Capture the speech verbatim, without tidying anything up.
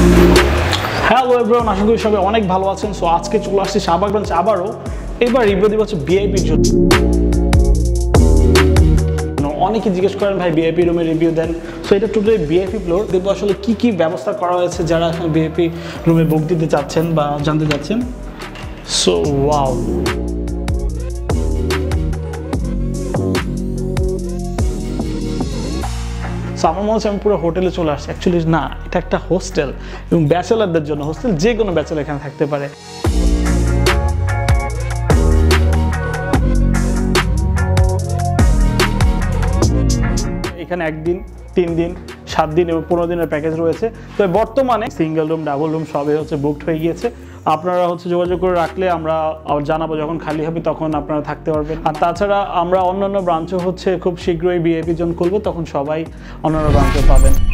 Hello everyone, আশা করি সবাই অনেক ভালো আছেন। সো আজকে চলে আসছি শাহবাগ ব্রাঞ্চ আবারও। এবার রিভিউ দিব হচ্ছে ভিআইপির জন্য। অনেকে জিজ্ঞেস করেন ভাই ভিআইপি রুমের রিভিউ দেন। সো এটা টোটালি ভিআইপি ফ্লোর। দেখবো আসলে কি কি ব্যবস্থা করা হয়েছে যারা এখন ভিআইপি রুমে বুক দিতে চাচ্ছেন বা জানতে চাচ্ছেন। সো ওয়াও, আমার মনে হচ্ছে আমি পুরো হোটেলে চলে আসছি। অ্যাকচুয়ালি না, এটা একটা হোস্টেল এবং ব্যাচেলারদের জন্য হোস্টেল। যে কোনো ব্যাচেলার এখানে থাকতে পারে। এখানে একদিন, তিন দিন, সাত দিন এবং পনেরো দিনের প্যাকেজ রয়েছে। তো বর্তমানে সিঙ্গেল রুম, ডাবল রুম সবই হচ্ছে বুকড হয়ে গিয়েছে। আপনারা হচ্ছে যোগাযোগ করে রাখলে আমরা জানাবো, যখন খালি হবে তখন আপনারা থাকতে পারবেন। আর তাছাড়া আমরা অন্যান্য ব্রাঞ্চও হচ্ছে খুব শীঘ্রই ভিআইপি জোন খুলবো, তখন সবাই অন্যান্য ব্রাঞ্চে পাবেন।